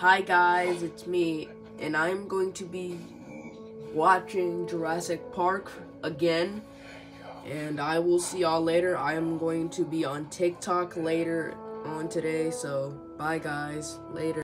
Hi guys, it's me, and I'm going to be watching Jurassic Park again, and I will see y'all later. I am going to be on TikTok later on today, so bye guys, later.